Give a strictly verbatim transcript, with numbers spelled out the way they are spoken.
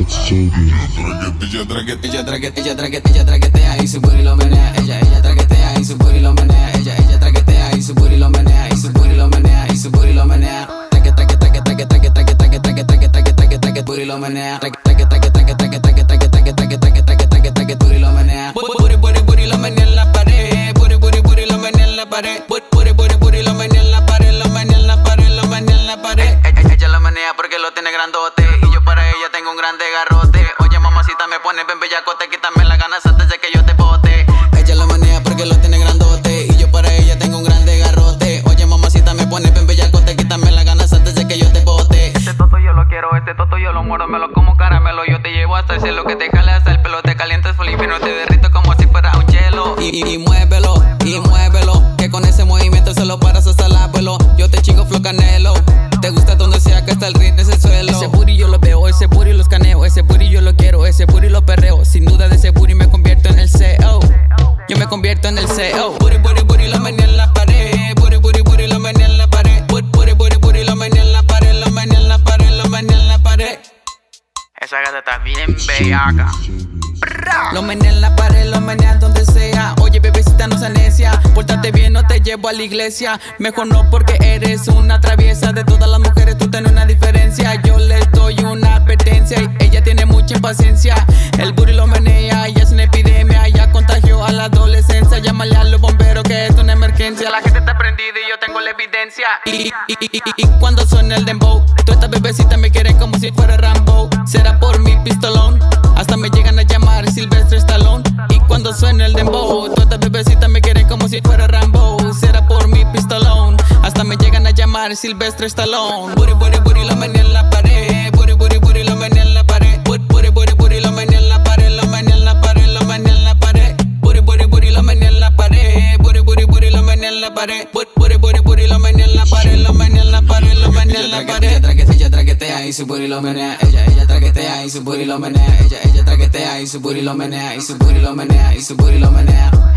Ella traquetea, ella traquetea, ella traquetea, ella traquetea y su booty lo menea. Ella, ella traquetea y su booty lo menea. Ella, ella traquetea y su booty lo menea. Y su booty lo menea, y su booty lo menea. Traque, traque, traque, traque, traque, traque, traque, traque, traque, traque, traque, traque, booty lo menea. Traque, traque, traque, traque, traque, traque, traque, traque, traque, traque, traque, traque, traque, booty lo menea. Booty, booty, booty lo menea en la pared. Booty, booty, booty lo menea en la pared. Booty, booty, booty lo menea en la pared. Lo menea en la pared, lo menea en la pared. Ella lo menea porque lo tiene grandote y yo para ella tengo un grande garrote. Oye mamacita me pone bien bellacote, quítame las ganas antes de que yo te bote. Ella lo menea porque lo tiene grandote y yo para ella tengo un grande garrote. Oye mamacita me pone bien bellacote, quítame las ganas antes de que yo te bote. Este toto yo lo quiero, este toto yo lo muero, me lo como caramelo. Yo te llevo hasta el cielo, que te jale hasta el pelo, te calientes full infierno, te derrito como si fuera un hielo. Y, y, y muévelo, y muévelo, que con ese movimiento se lo paras hasta el abuelo. Yo te chingo flow canelo, te gusta donde sea que está el ring, es el suelo. Ese booty yo lo veo, ese booty lo escaneo, ese booty yo lo quiero, ese booty lo perreo. Sin duda de ese booty me convierto en el C E O. Yo me convierto en el C E O. Booty, booty, booty lo menea en la pared. Booty, booty, booty lo menea en la pared. Booty, booty, booty, booty lo menea en la pared. Lo menea en la pared, lo menea en la pared. Esa gata está bien bellaca. Lo menea en la pared, lo menea donde sea. Oye bebecita no seas necia, pórtate bien, no te llevo a la iglesia. Mejor no porque eres una traviesa. De todas las mujeres tú tienes una diferencia. Yo les doy una advertencia y ella tiene mucha impaciencia. El booty lo menea y es una epidemia. Ya contagió a la adolescencia. Llámale a los bomberos que es una emergencia. La gente está prendida y yo tengo la evidencia. Y, y, y, y, y cuando suena el dembow, todas estas bebecitas me quieren como si fuera Rambo. Será por mi pistolón, hasta me llegan a llamar Sylvester Stallone. Y cuando suena el dembow, todas estas bebecitas me quieren como si fuera Rambo. Será por mi pistolón, hasta me llegan a llamar Sylvester Stallone. Booty, booty, booty lo menea en la pared. Booty, booty, booty lo menea en la pared. Booty, booty, booty, booty lo menea en la pared. Lo menea en la pared, lo menea en la pared. Booty, booty, booty lo menea en la pared. Booty, booty, booty lo menea en la pared. Booty, booty, booty, booty lo menea en la pared. Lo menea en la pared, lo menea en la pared. Ella traquetea, ella traquetea y su booty lo menea. Ella, ella traquetea y su booty lo menea. Ella, ella traquetea y su booty lo menea. Y su booty lo menea, y su booty lo menea.